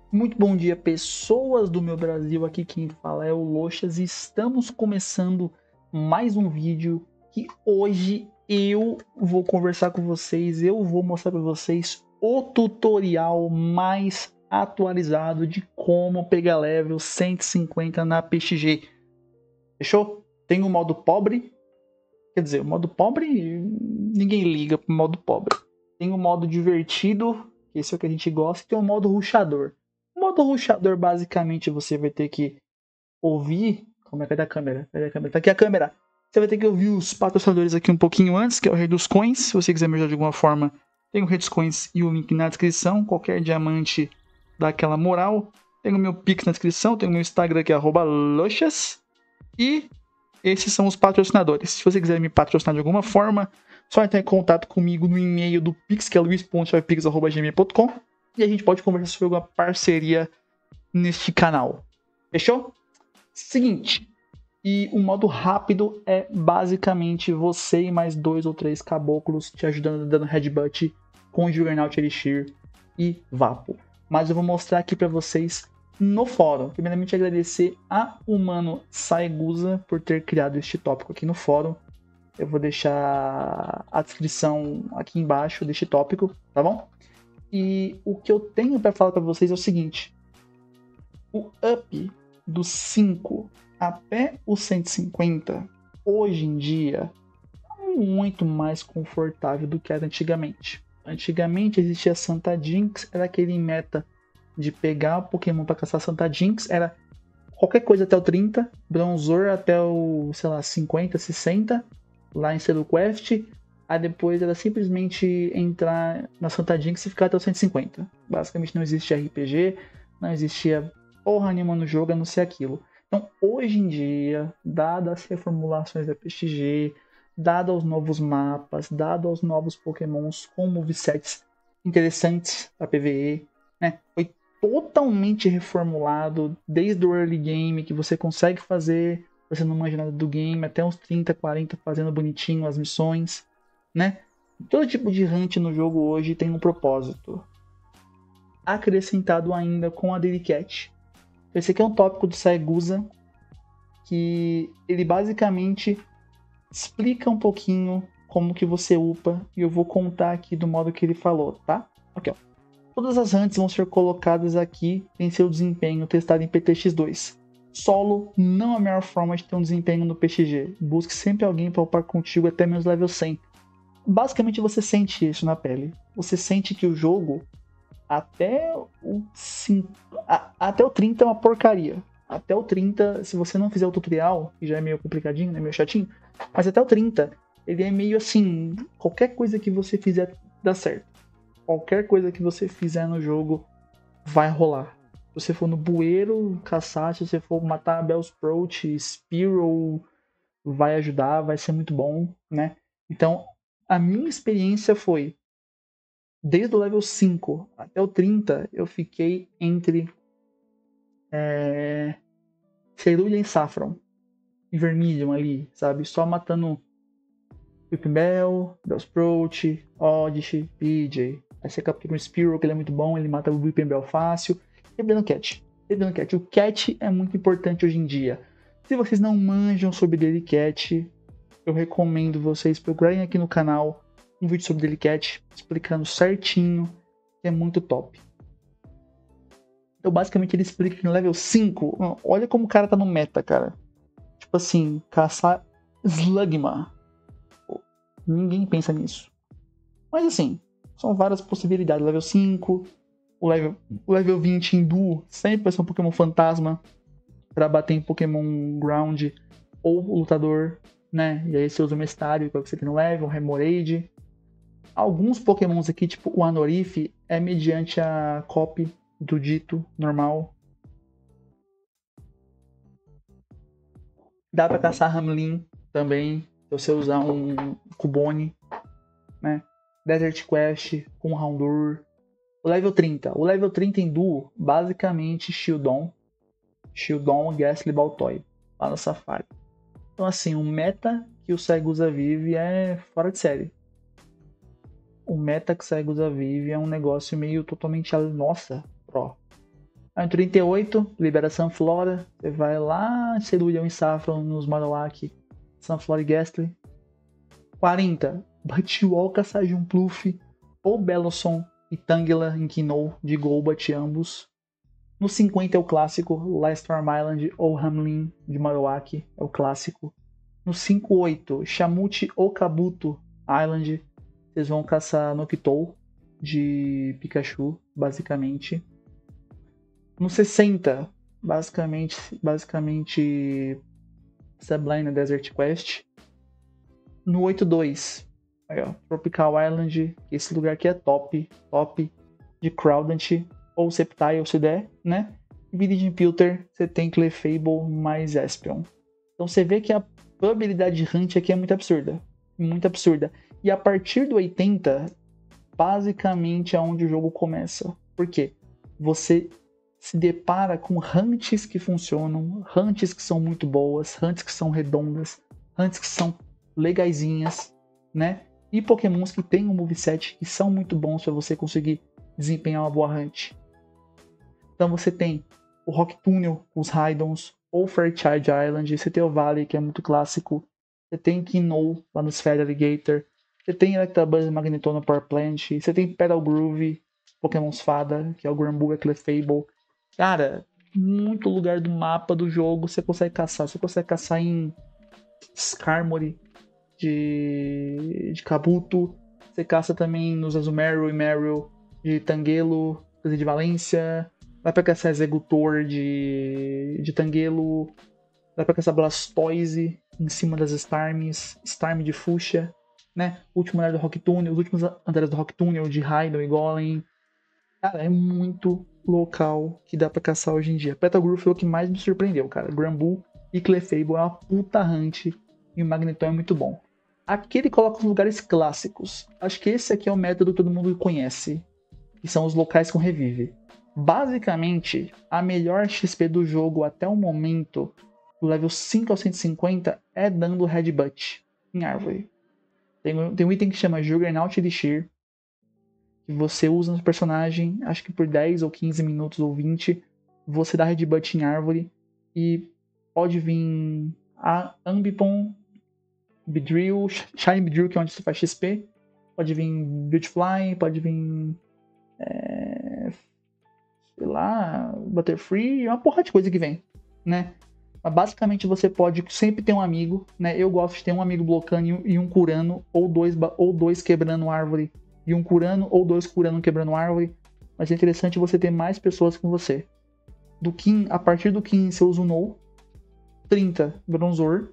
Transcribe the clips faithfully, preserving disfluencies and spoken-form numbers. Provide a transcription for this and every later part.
Muito bom dia, pessoas do meu Brasil. Aqui quem fala é o Loxas e estamos começando mais um vídeo que hoje eu vou conversar com vocês, eu vou mostrar para vocês o tutorial mais atualizado de como pegar level cento e cinquenta na P X G. Fechou? Tem o modo pobre, quer dizer, o modo pobre ninguém liga pro modo pobre. Tem o modo divertido, que esse é o que a gente gosta, e tem o modo rushador. O modo rushador, basicamente, você vai ter que ouvir... Como é que é da câmera? Cadê a câmera? Tá aqui a câmera. Você vai ter que ouvir os patrocinadores aqui um pouquinho antes, que é o Rei dos Coins. Se você quiser me ajudar de alguma forma, tem o Rei dos Coins e o link na descrição. Qualquer diamante dá aquela moral. Tem o meu Pix na descrição, tem o meu Instagram que é arroba loxas. E esses são os patrocinadores. Se você quiser me patrocinar de alguma forma, só entrar em contato comigo no e-mail do Pix, que é luiz ponto pix arroba gmail ponto com, e a gente pode conversar sobre alguma parceria neste canal. Fechou? Seguinte, e o modo rápido é basicamente você e mais dois ou três caboclos te ajudando dando headbutt com Juggernaut Elixir e Vapo. Mas eu vou mostrar aqui para vocês no fórum. Primeiramente agradecer a Humano Saigusa por ter criado este tópico aqui no fórum. Eu vou deixar a descrição aqui embaixo deste tópico, tá bom? E o que eu tenho para falar para vocês é o seguinte: o up do cinco até o cento e cinquenta, hoje em dia, é muito mais confortável do que era antigamente. Antigamente existia Santa Jinx, era aquele meta de pegar o Pokémon para caçar Santa Jinx, era qualquer coisa até o trinta, Bronzor até o, sei lá, cinquenta, sessenta, lá em Selo Quest. Aí depois era simplesmente entrar na Santa Jinx e ficar até o cento e cinquenta. Basicamente não existia R P G, não existia porra nenhuma no jogo a não ser aquilo. Então hoje em dia, dadas as reformulações da P X G, dado os novos mapas, dado os novos Pokémons com movesets interessantes para P V E, né? Foi totalmente reformulado desde o early game, que você consegue fazer, você não manja nada do game, até uns trinta, quarenta fazendo bonitinho as missões, né? Todo tipo de hunt no jogo hoje tem um propósito. Acrescentado ainda com a Daily Cat. Esse aqui é um tópico do Saigusa, que ele basicamente explica um pouquinho como que você upa, e eu vou contar aqui do modo que ele falou, tá? Aqui, ó. Todas as hunts vão ser colocadas aqui em seu desempenho testado em P T X dois. Solo não é a melhor forma de ter um desempenho no P X G. Busque sempre alguém para upar contigo até menos level cem. Basicamente você sente isso na pele. Você sente que o jogo até o, cinco, a, até o trinta é uma porcaria. Até o trinta, se você não fizer o tutorial, que já é meio complicadinho, né, meio chatinho, mas até o trinta, ele é meio assim, qualquer coisa que você fizer dá certo. Qualquer coisa que você fizer no jogo vai rolar. Se você for no bueiro caçar, se você for matar Bellsprout, Spearow, vai ajudar, vai ser muito bom, né? Então, a minha experiência foi, desde o level cinco até o trinta, eu fiquei entre é, Cerulean e Saffron, e Vermilion ali, sabe? Só matando Whipping Bell, Bellsprout, Oddish, P J. Aí você captura um Spearow, que ele é muito bom, ele mata o Whipping Bell fácil. E Dano Cat. E Dano Cat. O Cat é muito importante hoje em dia. Se vocês não manjam sobre Daily Cat, eu recomendo vocês procurarem aqui no canal um vídeo sobre Daily Cat, explicando certinho, que é muito top. Então basicamente ele explica que no level cinco, olha como o cara tá no meta, cara. Tipo assim, caçar Slugma. Ninguém pensa nisso. Mas assim, são várias possibilidades. Level cinco, o level, o level vinte em duo sempre vai ser um Pokémon fantasma para bater em Pokémon Ground ou o lutador, né? E aí você usa o Mestário, que é o que você tem no level, o Remoraid. Alguns Pokémons aqui, tipo o Anorith, é mediante a copy do dito normal. Dá para caçar Hamlin também, se você usar um Cubone, né? Desert Quest com Houndour. O level trinta. O level trinta em duo, basicamente Shieldon. Shieldon, Gastly, Baltoy. Lá no Safari. Então assim, o meta que o Saigusa vive é fora de série. O meta que o Saigusa vive é um negócio meio totalmente... Nossa, pro. Aí no trinta e oito, libera Sunflora. Você vai lá, Cerulean e Saffron nos Marowak, Sunflora e Gastly. quarenta, Butchwalker, Sajun Pluff, ou Bellossom e Tangela em Kino de Golbat ambos. No cinquenta é o clássico, Lystorm Island ou Hamlin de Marowak, é o clássico. No cinquenta e oito, Shamut ou Kabuto Island, vocês vão caçar Noctowl de Pikachu, basicamente. No sessenta, basicamente, basicamente Sublime Desert Quest. No oitenta e dois, aí, ó, Tropical Island, esse lugar aqui é top, top de Crowdant ou Sceptile se der, né? E Viridian Filter, você tem Clefable mais Espion. Então você vê que a probabilidade de hunt aqui é muito absurda, muito absurda. E a partir do oitenta, basicamente é onde o jogo começa. Por quê? Você se depara com hunts que funcionam, hunts que são muito boas, hunts que são redondas, hunts que são legaisinhas, né? E pokémons que tem um moveset que são muito bons para você conseguir desempenhar uma boa hunt. Então você tem o Rock Tunnel, os Raidons, ou Fairchild Island, você tem o Valley, que é muito clássico, você tem Kino lá no Sphere Alligator, você tem Electabuzz e Magneton no Power Plant, você tem Pedal Groove, Pokémons Fada, que é o Granbull e Clefable. Cara, muito lugar do mapa do jogo você consegue caçar. Você consegue caçar em Skarmory de, de Kabuto. Você caça também nos Azumarill e Marill de Tangelo, de Valência. Dá pra caçar Executor de, de Tangelo. Dá pra caçar Blastoise em cima das Starmies. Starmie de Fuchsia, né? O último andar do Rock Tunnel, os últimos andares do Rock Tunnel de Raidon e Golem. Cara, é muito local que dá pra caçar hoje em dia. Petalgroove foi o que mais me surpreendeu, cara. Granbull e Clefable é uma puta hunt e o Magneton é muito bom. Aqui ele coloca os lugares clássicos. Acho que esse aqui é o método que todo mundo conhece, que são os locais com revive. Basicamente, a melhor X P do jogo até o momento, do level cinco ao cento e cinquenta, é dando Headbutt em árvore. Tem, tem um item que chama Juggernaut Elixir, que você usa no personagem, acho que por dez ou quinze minutos ou vinte, você dá Headbutt em árvore e pode vir a Ambipom, Beedrill, Shiny Beedrill, que é onde você faz X P, pode vir Beautifly, pode vir é, sei lá, Butterfree, uma porra de coisa que vem, né? Mas basicamente você pode sempre ter um amigo, né? Eu gosto de ter um amigo bloqueando e um curando, ou dois, ou dois quebrando árvore e um curando, ou dois curando quebrando árvore. Mas é interessante você ter mais pessoas com você. Do quinze, a partir do quinze você usa o No. trinta, Bronzor.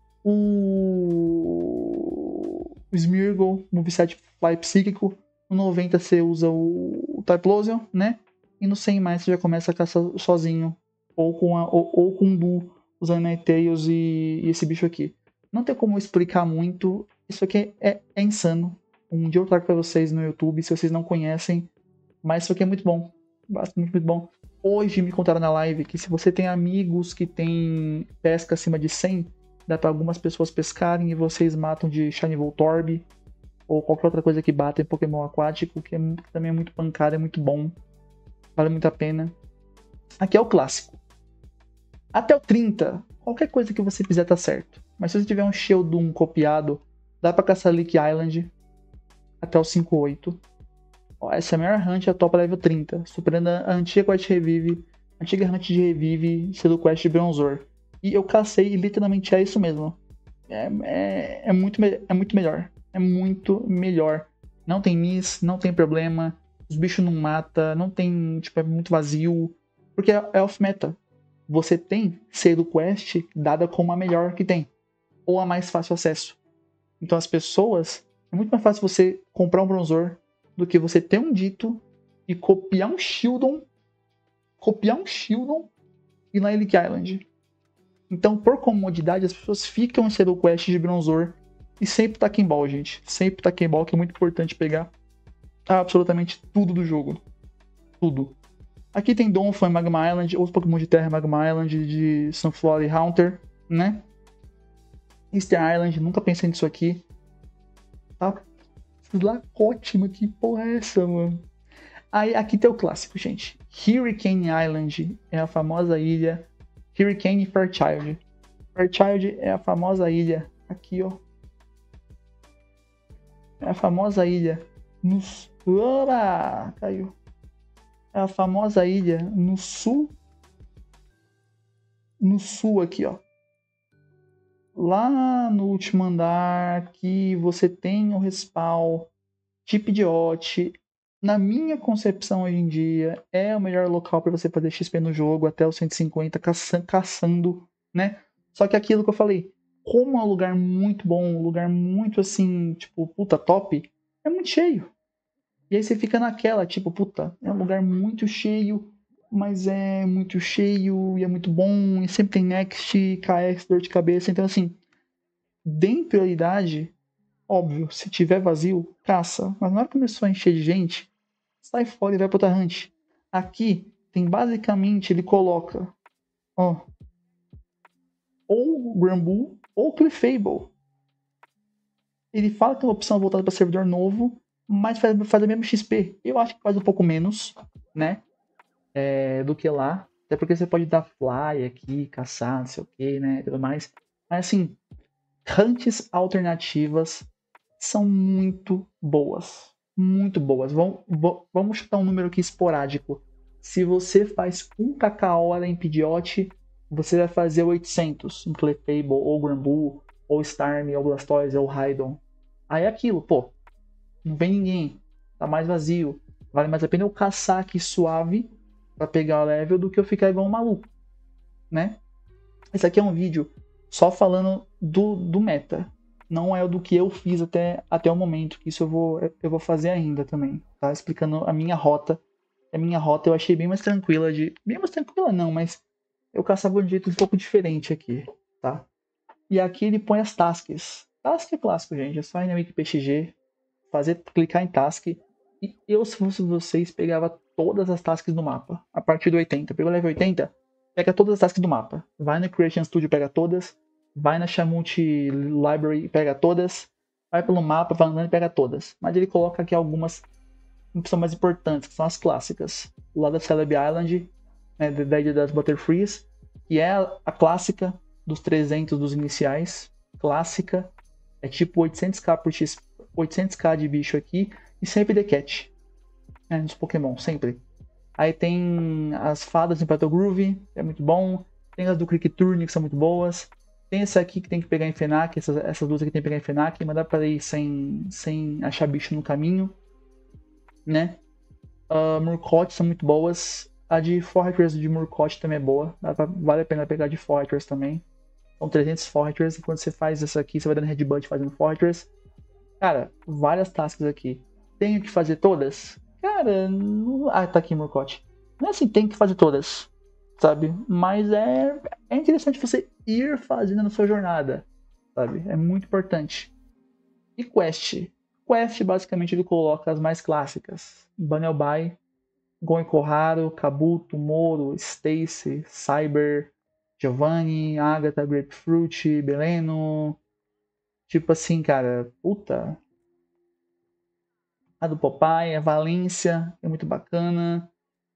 O, o Smeargle, moveset Fly Psíquico. No noventa você usa o, o Typhlosion, né? E no cem mais você já começa a caçar sozinho. Ou com, a, ou, ou com o Du, usando Ninetales e, e esse bicho aqui. Não tem como explicar muito. Isso aqui é, é insano. Um dia eu trago pra vocês no YouTube, se vocês não conhecem. Mas isso aqui é muito bom. Bastante muito bom. Hoje me contaram na live que se você tem amigos que tem pesca acima de cem, dá pra algumas pessoas pescarem e vocês matam de Shiny Voltorb. Ou qualquer outra coisa que bata em Pokémon aquático, que, é, que também é muito pancada, é muito bom. Vale muito a pena. Aqui é o clássico. Até o trinta, qualquer coisa que você fizer tá certo. Mas se você tiver um Shieldon copiado, dá pra caçar Leak Island até o cinquenta e oito. Ó, essa é a melhor hunt, a top level trinta, superando a antiga Quest Revive, a antiga hunt de Revive, sendo Quest de Bronzor. E eu cacei e literalmente é isso mesmo. É, é, é, muito, é muito melhor. É muito melhor. Não tem miss, não tem problema. Os bichos não matam, não tem, tipo, é muito vazio. Porque é, é off-meta. Você tem Selo Quest dada como a melhor que tem. Ou a mais fácil acesso. Então as pessoas... É muito mais fácil você comprar um Bronzor do que você ter um Dito e copiar um Shieldon. Copiar um Shieldon e na Leak Island. Então, por comodidade, as pessoas ficam em Selo Quest de Bronzor e sempre Taquem Ball, gente. Sempre Taquem Ball, que é muito importante pegar absolutamente tudo do jogo. Tudo. Aqui tem Donphan e Magma Island, outros Pokémon de terra, Magma Island, de Sunflora e Haunter, né? Easter Island, nunca pensei nisso aqui. Tá lacote, mas que porra é essa, mano? Aí aqui tem o clássico, gente. Hurricane Island é a famosa ilha. Hurricane Fairchild. Fairchild é a famosa ilha. Aqui, ó. É a famosa ilha. Nos... Opa! Caiu. É a famosa ilha no sul. No sul aqui, ó. Lá no último andar que você tem o respawn de Pidgeot. Na minha concepção hoje em dia, é o melhor local para você fazer X P no jogo, até o cento e cinquenta, caça caçando, né? Só que aquilo que eu falei, como é um lugar muito bom, um lugar muito assim, tipo, puta, top, é muito cheio. E aí você fica naquela, tipo, puta, é um lugar muito cheio, mas é muito cheio e é muito bom, e sempre tem Next, K X, dor de cabeça. Então, assim, dê prioridade, óbvio, se tiver vazio, caça. Mas na hora que começou a encher de gente, sai fora e vai pro outra hunt. Aqui tem basicamente, ele coloca, ó, ou Granbull ou Clefable. Ele fala que é uma opção voltada para servidor novo, mas faz, faz a mesma X P. Eu acho que faz um pouco menos, né? É, do que lá. Até porque você pode dar fly aqui, caçar, não sei o que, né? Tudo mais. Mas assim, hunts alternativas são muito boas. Muito boas. Vamos, vamos chutar um número aqui esporádico. Se você faz um K hora em Pidgeot, você vai fazer oitocentos em Clefable, ou Granbull, ou Starmie, ou Blastoise, ou Raidon. Aí é aquilo, pô. Não vem ninguém. Tá mais vazio. Vale mais a pena eu caçar aqui suave pra pegar o level do que eu ficar igual um maluco, né? Esse aqui é um vídeo só falando do, do meta. Não é o do que eu fiz até, até o momento, que isso eu vou, eu vou fazer ainda também, tá? Explicando a minha rota. A minha rota eu achei bem mais tranquila de... Bem mais tranquila não, mas eu caçava de um jeito um pouco diferente aqui, tá? E aqui ele põe as tasks. Task é clássico, gente. É só ir na Wiki P X G, fazer, clicar em task. E eu, se fosse vocês, pegava todas as tasks do mapa. A partir do oitenta. Pegou level oitenta? Pega todas as tasks do mapa. Vai na Creation Studio, pega todas. Vai na Shamut Library e pega todas. Vai pelo mapa, vai andando e pega todas. Mas ele coloca aqui algumas que são mais importantes, que são as clássicas. Lá da Celebi Island, né, da ilha das Butterfrees, que é a clássica dos trezentos dos iniciais. Clássica. É tipo oitocentos k por X, oitocentos k de bicho aqui. E sempre The Cat. Né, nos Pokémon, sempre. Aí tem as fadas em Battle Groove, que é muito bom. Tem as do Crick Turn, que são muito boas. Tem esse aqui que tem que pegar em Fenac, essas, essas duas aqui tem que pegar em Fenac, mas dá pra ir sem, sem achar bicho no caminho, né? Uh, Murkot são muito boas. A de Fortress de Murkot também é boa. Dá pra, vale a pena pegar de Fortress também. São trezentos Fortress, e quando você faz essa aqui, você vai dando headbutt fazendo Fortress. Cara, várias tasks aqui. Tenho que fazer todas? Cara, não... ah, tá aqui Murkot. Não é assim, tem que fazer todas, sabe? Mas é, é interessante você ir fazendo na sua jornada, sabe? É muito importante. E Quest? Quest, basicamente, ele coloca as mais clássicas. Banelby, Gon Koharu, Kabuto, Moro, Stacy, Cyber, Giovanni, Agatha, Grapefruit, Beleno. Tipo assim, cara, puta. A do Popeye, a Valência, é muito bacana.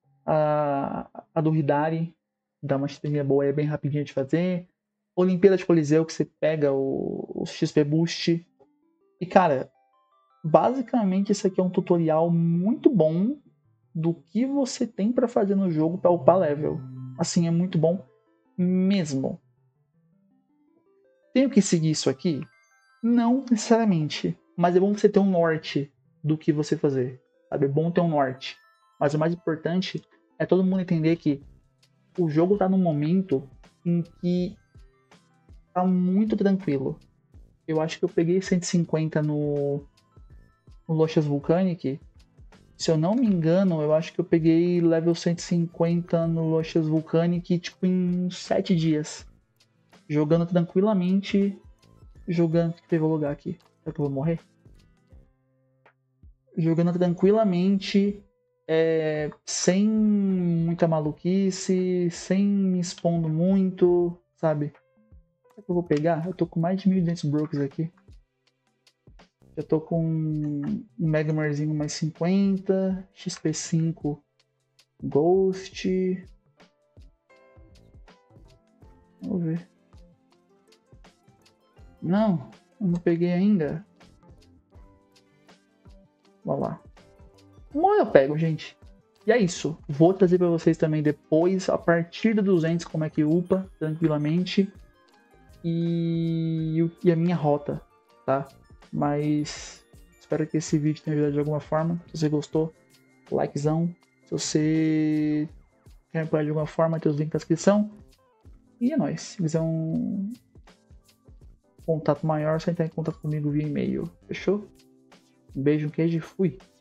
A, a do Hidari, dá uma XPzinha boa, é bem rapidinha de fazer. Olimpíada de Coliseu, que você pega o, o X P Boost. E cara, basicamente esse aqui é um tutorial muito bom do que você tem para fazer no jogo para upar level. Assim, é muito bom mesmo. Tenho que seguir isso aqui? Não necessariamente, mas é bom você ter um norte do que você fazer, sabe? É bom ter um norte. Mas o mais importante é todo mundo entender que o jogo tá num momento em que tá muito tranquilo. Eu acho que eu peguei cento e cinquenta no, no Lochas Volcanic. Se eu não me engano, eu acho que eu peguei level cento e cinquenta no Lochas Volcanic tipo em sete dias. Jogando tranquilamente. Jogando. Que teve lugar aqui. Será que eu vou morrer? Jogando tranquilamente. É, sem muita maluquice. Sem me expondo muito. Sabe? Será que eu vou pegar? Eu tô com mais de mil e duzentos brokers aqui. Já tô com um Megamarzinho mais cinquenta, X P cinco Ghost. Vamos ver. Não, eu não peguei ainda. Vamos lá. Uma eu pego, gente. E é isso. Vou trazer para vocês também depois, a partir do duzentos, como é que upa tranquilamente. E, e a minha rota, tá? Mas espero que esse vídeo tenha ajudado de alguma forma. Se você gostou, likezão. Se você quer apoiar de alguma forma, tem os links na descrição. E é nóis. Se quiser um contato maior, só entrar em contato comigo via e-mail. Fechou? Um beijo, um queijo e fui!